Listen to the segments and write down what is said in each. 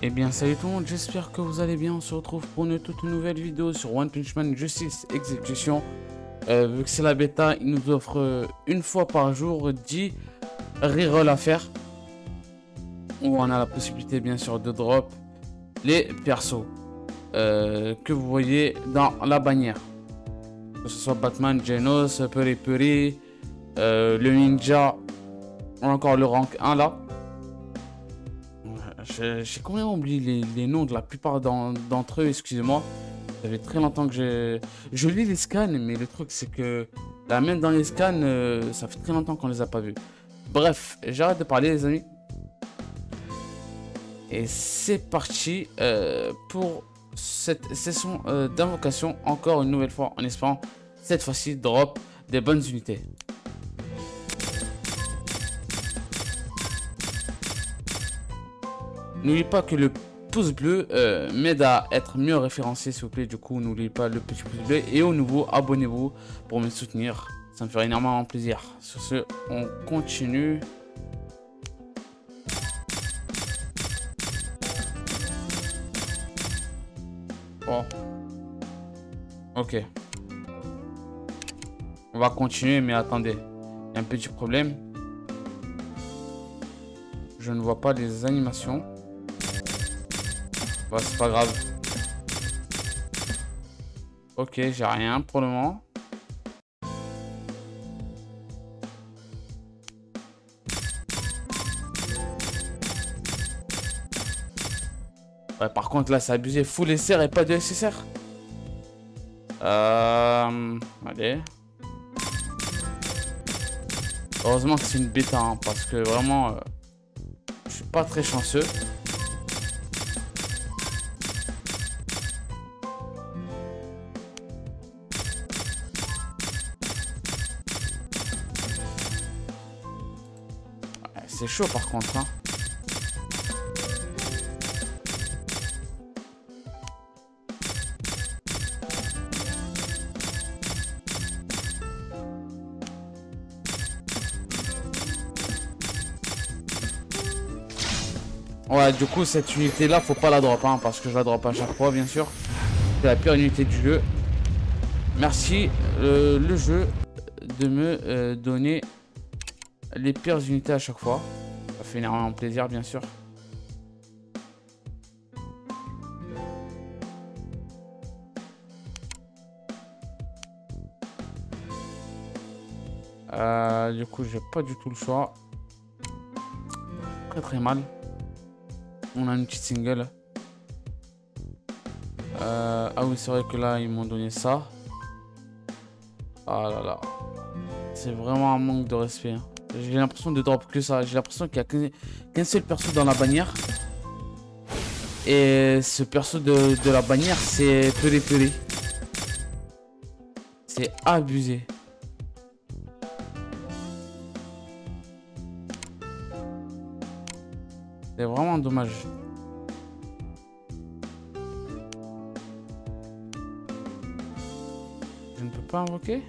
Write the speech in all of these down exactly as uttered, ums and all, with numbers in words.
Eh bien salut tout le monde, j'espère que vous allez bien. On se retrouve pour une toute nouvelle vidéo sur One Punch Man Justice Execution. euh, Vu que c'est la bêta, il nous offre euh, une fois par jour dix rerolls à faire, où on a la possibilité bien sûr de drop les persos euh, que vous voyez dans la bannière, que ce soit Batman, Genos, Puri Puri, euh, le ninja ou encore le rank un là. J'ai quand même oublié les, les noms de la plupart d'entre eux, excusez-moi. Ça fait très longtemps que j'ai... Je lis les scans, mais le truc c'est que là même dans les scans, euh, ça fait très longtemps qu'on les a pas vus. Bref, j'arrête de parler les amis. Et c'est parti euh, pour cette session euh, d'invocation, encore une nouvelle fois, en espérant cette fois-ci drop des bonnes unités. N'oubliez pas que le pouce bleu euh, m'aide à être mieux référencé, s'il vous plaît. Du coup, n'oubliez pas le petit pouce bleu. Et au nouveau, abonnez-vous pour me soutenir. Ça me ferait énormément plaisir. Sur ce, on continue. Oh. Ok. On va continuer, mais attendez. Il y a un petit problème. Je ne vois pas les animations. Bah, c'est pas grave. Ok, j'ai rien pour le moment. Ouais, par contre, là, c'est abusé. Full S R et pas de S S R. Euh... Allez. Heureusement que c'est une bêta, hein, parce que vraiment, euh, je suis pas très chanceux. C'est chaud par contre, hein. Ouais, du coup cette unité là faut pas la drop, hein, parce que je la drop à chaque fois bien sûr. C'est la pire unité du jeu. Merci euh, le jeu de me euh, donner les pires unités à chaque fois. Ça fait énormément plaisir bien sûr. Euh, du coup j'ai pas du tout le choix. Très très mal. On a une petite single. Euh, ah oui, c'est vrai que là ils m'ont donné ça. Ah là là. C'est vraiment un manque de respect, hein. J'ai l'impression de drop que ça. J'ai l'impression qu'il n'y a qu'un seul perso dans la bannière. Et ce perso de, de la bannière, c'est Puri Puri. C'est abusé. C'est vraiment dommage. Je ne peux pas invoquer.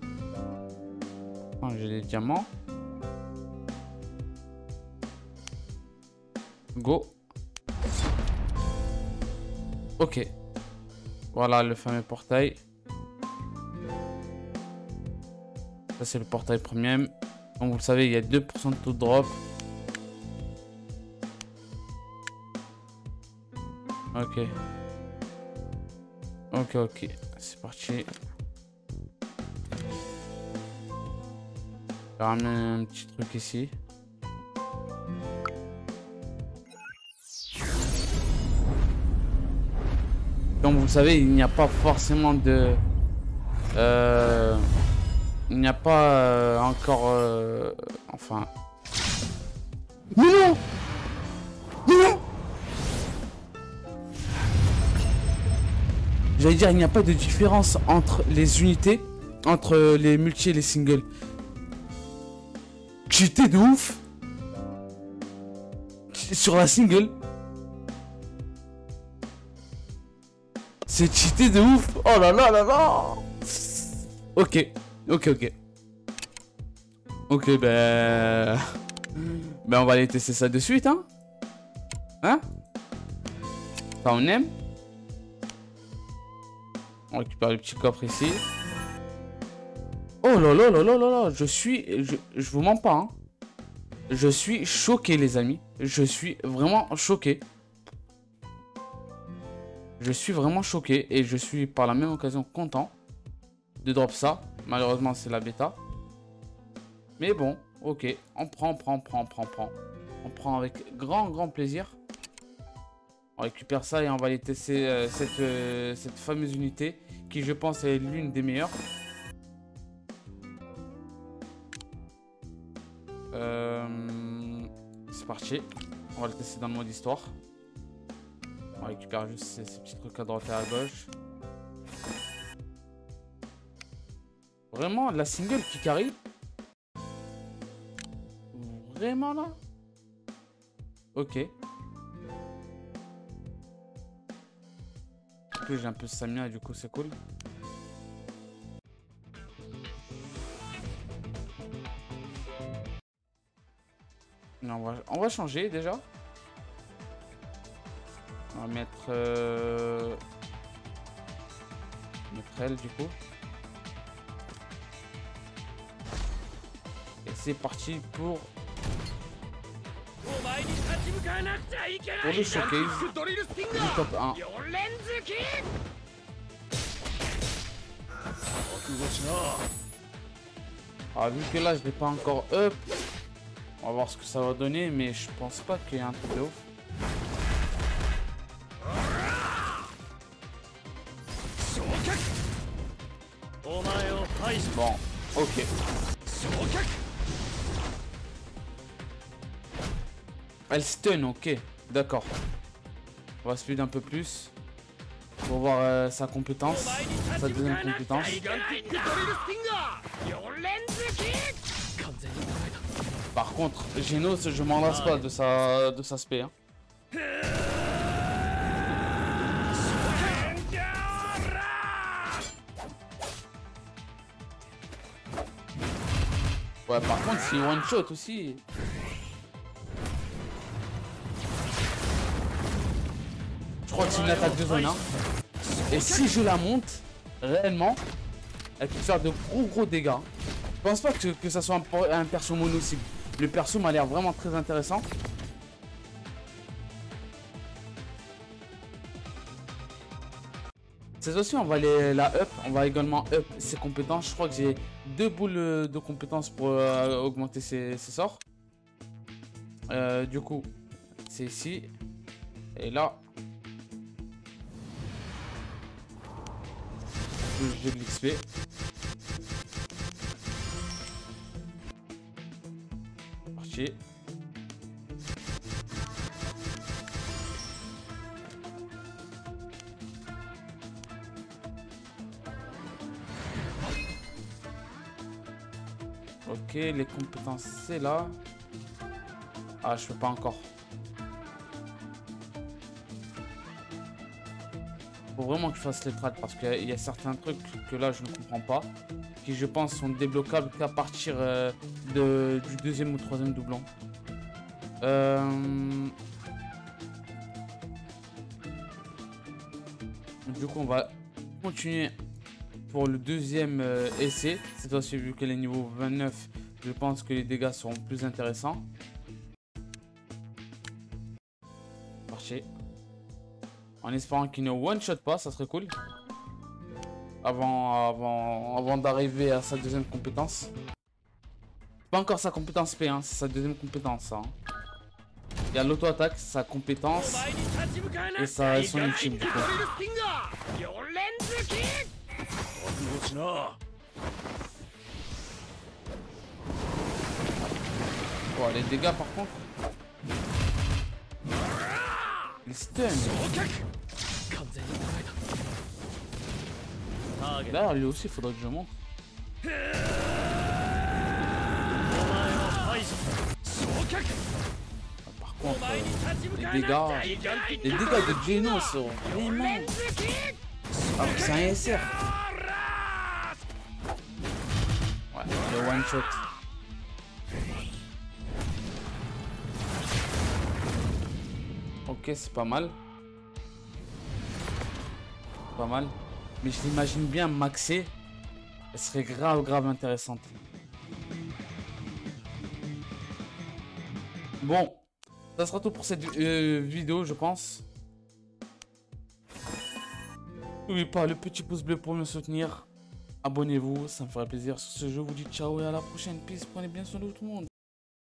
Oh, j'ai des diamants. Go. Ok. Voilà le fameux portail. Ça c'est le portail premium. Comme vous le savez, il y a deux pour cent de taux de drop. Ok. Ok, ok. C'est parti. Je vais ramener un petit truc ici. Comme vous le savez, il n'y a pas forcément de... Euh, il n'y a pas euh, encore... Euh, enfin... Mais non! Mais non! J'allais dire, il n'y a pas de différence entre les unités, entre les multi et les singles. J'étais de ouf! Sur la single. C'est cheaté de ouf. Oh là là là là. Ok. Ok, ok. Ok, ben... Ben on va aller tester ça de suite, hein. Hein. Ça, on aime. On récupère le petit coffre ici. Oh là là là là là là. Je suis... Je, je vous mens pas, hein. Je suis choqué, les amis. Je suis vraiment choqué. Je suis vraiment choqué. Et je suis par la même occasion content de drop ça. Malheureusement, c'est la bêta. Mais bon, ok. On prend, on prend, on prend, on prend, on prend. On prend avec grand, grand plaisir. On récupère ça et on va aller tester euh, cette, euh, cette fameuse unité qui, je pense, est l'une des meilleures. Euh, c'est parti. On va le tester dans le mode histoire. On récupère juste ces, ces petits trucs à droite et à gauche. Vraiment, la single qui carry. Vraiment là. Ok. J'ai un peu stamina, du coup c'est cool. Non, on, va, on va changer déjà. On va mettre... Euh... Mettre elle du coup. Et c'est parti pour... Pour le showcase du top un. Ah, vu que là je l'ai pas encore up, on va voir ce que ça va donner, mais je pense pas qu'il y ait un truc de ouf. Bon, ok. Elle stun, ok, d'accord. On va speed un peu plus pour voir euh, sa compétence, sa deuxième compétence. Par contre, Genos, je m'en lasse pas de sa de sa spé. Hein. Ouais, par contre, c'est one shot aussi. Je crois que c'est une attaque de zone. Hein. Et si je la monte, réellement, elle peut faire de gros gros dégâts. Je pense pas que, que ça soit un, un perso mono cible. Le perso m'a l'air vraiment très intéressant. Cette fois-ci, on va aller la up. On va également up ses compétences. Je crois que j'ai deux boules de compétences pour euh, augmenter ses, ses sorts. Euh, du coup, c'est ici. Et là. J'ai de l'X P. Parti. Ok, les compétences c'est là. Ah, je peux pas encore. Faut vraiment que je fasse les trades parce qu'il y a certains trucs que là je ne comprends pas, qui je pense sont débloquables qu'à partir euh, de, du deuxième ou troisième doublon. Euh... Du coup on va continuer pour le deuxième euh, essai. Cette fois-ci, vu qu'elle est niveau vingt-neuf, je pense que les dégâts seront plus intéressants. Parti. En espérant qu'il ne one-shot pas, ça serait cool. Avant, avant, avant d'arriver à sa deuxième compétence. Pas encore sa compétence P, hein, c'est sa deuxième compétence. Hein. Il y a l'auto-attaque, sa compétence et sa, son ultime du coup. Bon, les dégâts par contre. Il stun. Là, lui aussi, il faudrait que je monte. Par contre, euh, les dégâts, les dégâts de Genos sont vraiment. Ah, c'est un S R. Ouais, le one shot. Ok, c'est pas mal. pas mal. Mais je l'imagine bien maxée. Elle serait grave, grave intéressante. Bon, ça sera tout pour cette euh, vidéo, je pense. N'oubliez pas le petit pouce bleu pour me soutenir. Abonnez-vous, ça me ferait plaisir. Sur ce, je vous dis ciao et à la prochaine. Peace, prenez bien soin de tout le monde.